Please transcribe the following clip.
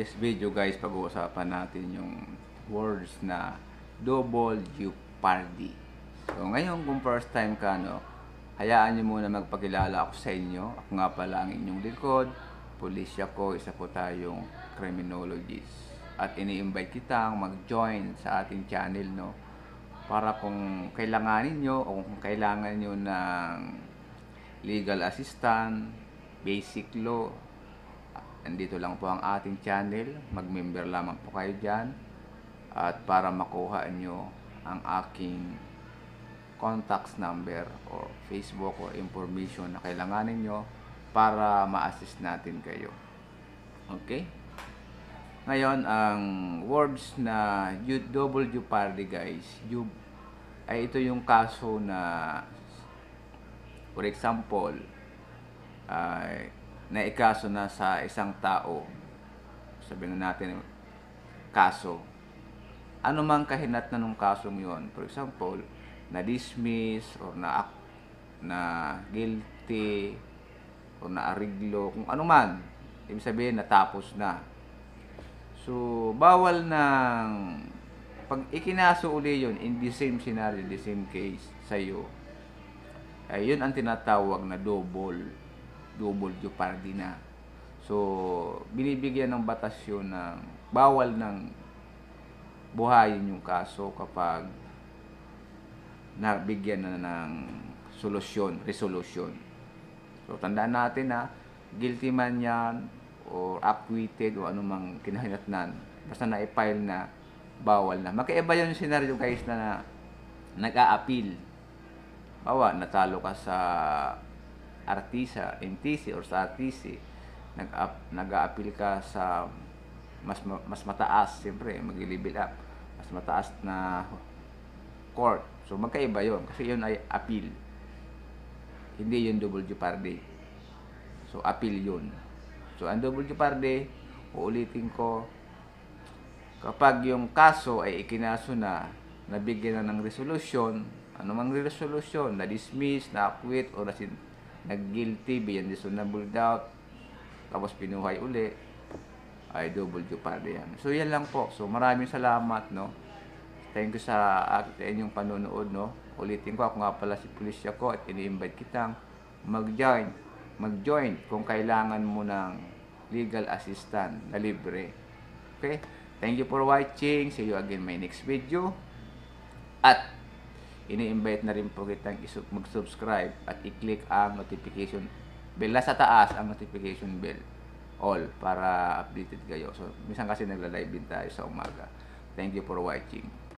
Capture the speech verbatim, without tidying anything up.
this video guys, pag-uusapan natin yung words na double jeopardy. So ngayon kung first time ka, no, hayaan nyo muna magpakilala ako sa inyo. Ako nga pala ang inyong likod, Pulisya ko, isa po tayong criminologist. At ini-invite kitang mag-join sa ating channel, no, para kung kailanganin nyo o kung kailangan nyo ng legal assistant, basic law, nandito lang po ang ating channel. Mag-member lamang po kayo dyan. At para makuha nyo ang aking contacts number o Facebook or information na kailanganin nyo para ma-assist natin kayo. Okay? Ngayon, ang words na double jeopardy guys, you, ay ito yung kaso na, for example, ay naikaso na sa isang tao, sabihin na natin kaso, ano mang kahinat na nung kasong yon, for example, na-dismiss or na na guilty o na-ariglo, kung ano man, ibig sabihin natapos na. So bawal nang pag ikinaso uli yun in the same scenario, the same case sa'yo, ay yun ang tinatawag na double double jeopardy na. So binibigyan ng batas yun ng bawal ng buhayin yung kaso kapag nabigyan na ng solusyon, resolution. So tandaan natin na guilty man yan o acquitted o anumang kinahinatnan, basta na-file na, bawal na. Magkaiba yung scenario guys na, na nag-a-appeal. Bawa, natalo ka sa R T C, N T C or sa R T C, nag-a-appeal ka sa mas mas mataas, siyempre mag-level up, mas mataas na court. So magkaiba yon kasi yun ay appeal, hindi yun double jeopardy. So appeal yun. So ang double jeopardy, uulitin ko, kapag yung kaso ay ikinaso na, nabigyan na ng resolution, anumang resolution, na-dismiss, na-acquit, o nag-guilty beyond reasonable doubt, tapos pinuhay uli, ay double jeopardy yan. So yan lang po. So maraming salamat, no. Thank you sa ating inyong panonood, no. Ulitin ko, ako nga pala si Pulisya ko at ini-invite kitang mag-join, mag-join kung kailangan mo ng legal assistant na libre. Okay? Thank you for watching. See you again in my next video. At ini-invite na rin po kitang mag-subscribe at i-click ang notification bell. Nasa taas ang notification bell all para updated kayo. So, minsan kasi nagla-live din tayo sa umaga. Thank you for watching.